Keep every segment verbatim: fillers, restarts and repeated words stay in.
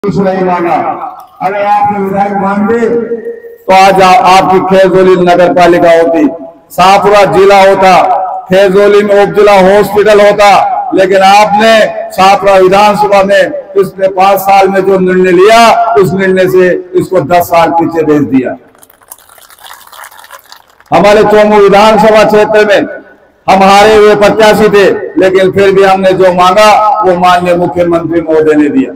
कुछ नहीं मांगा। अगर आपने विधायक मांगे तो आज आ, आपकी खेजोली नगर पालिका होती, शाहपुरा जिला होता, खेजोली में उप जिला हॉस्पिटल होता। लेकिन आपने शाहपुरा विधानसभा में पिछले पांच साल में जो निर्णय लिया, उस निर्णय से इसको दस साल पीछे भेज दिया। हमारे चौमू विधानसभा क्षेत्र में हम हारे हुए प्रत्याशी थे, लेकिन फिर भी हमने जो मांगा वो माननीय मुख्यमंत्री महोदय ने दिया।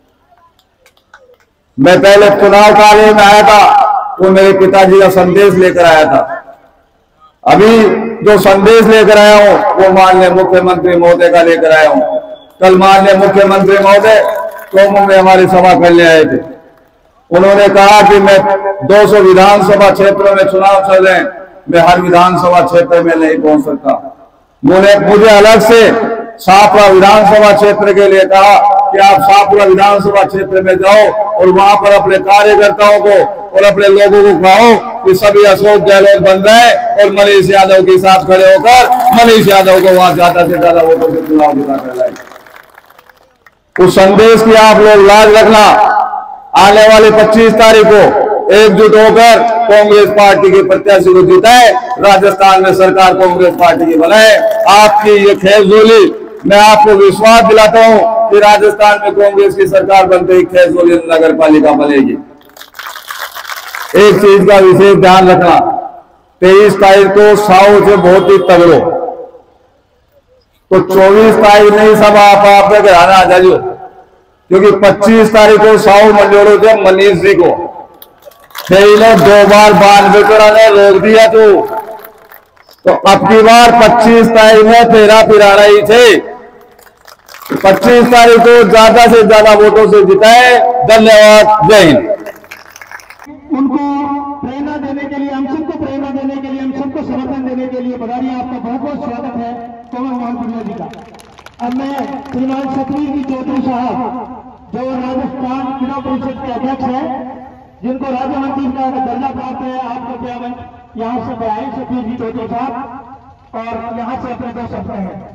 मैं पहले चुनाव कार्य में आया था, वो मेरे पिताजी का संदेश लेकर आया था। अभी जो संदेश लेकर आया हूं वो माननीय मुख्यमंत्री महोदय का लेकर आया हूं। कल माननीय मुख्यमंत्री महोदय चौमू में हमारी सभा करने आए थे। उन्होंने कहा कि मैं दो सौ विधानसभा क्षेत्रों में चुनाव चल रहे हैं, मैं हर विधानसभा क्षेत्र में नहीं पहुंच सकता। मुझे मुझे अलग से शाहपुरा विधानसभा क्षेत्र के लिए कहा कि आप शाहपुरा विधानसभा क्षेत्र में जाओ और वहां पर अपने कार्यकर्ताओं को और अपने लोगों को कहो कि सभी अशोक गहलोत बन रहे और मनीष यादव के साथ खड़े होकर मनीष यादव को वहां ज्यादा से ज्यादा वोटों से चुनाव जिता कर लाए। उस संदेश की आप लोग लाज रखना। आने वाली पच्चीस तारीख को एकजुट होकर कांग्रेस पार्टी के प्रत्याशी को जिताए, राजस्थान में सरकार कांग्रेस पार्टी की बनाए। आपकी ये खेजोली, मैं आपको विश्वास दिलाता हूं कि राजस्थान में कांग्रेस की सरकार बनते ही खेजोली नगर पालिका बनेगी। एक चीज का विशेष ध्यान रखना, तेईस तारीख को साउ से बहुत ही तगड़ो, तो चौबीस तारीख नहीं सब आप आपके घर आना आ जाइयो, क्योंकि पच्चीस तारीख को साउ मंडोड़ो थे मनीष जी को ने दो बार बानवे कराने रोक दिया। तो तो अब की बार पच्चीस तारीख में तेरा पिराना ही थे। पच्चीस तारीख को ज्यादा से ज्यादा वोटों से जिताए। धन्यवाद। जय हिंद। उनको प्रेरणा देने के लिए, हम सबको प्रेरणा देने के लिए, हम सबको समर्थन देने के लिए बधाई। आपका बहुत बहुत स्वागत है कमल मोहन जी का। अब मैं श्रीमान सतवीर जी चौधरी साहब, जो राजस्थान चुनाव परिषद के अध्यक्ष है, जिनको राज्य मंत्री का दर्जा प्राप्त है, आपको बयान यहाँ से आए सतवीर जी चौधरी साहब, और यहाँ से अपने दो शब्द हैं।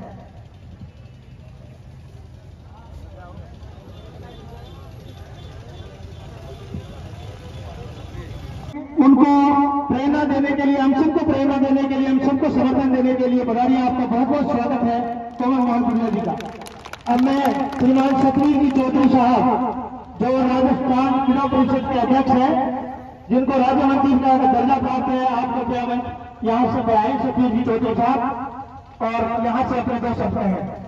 उनको प्रेरणा देने के लिए, हम सबको प्रेरणा देने के लिए, हम सबको समर्थन देने के लिए बधाई। आपका बहुत बहुत स्वागत है कमल मोहन जी का। अब मैं श्रीमान सतवीर जी चौधरी साहब, जो राजस्थान चुनाव परिषद के अध्यक्ष है, जिनको राज्य मंत्री का दर्जा प्राप्त है, आपको बयान यहाँ से आए सतवीर जी चौधरी साहब, और यहाँ से अपने दो शब्द हैं।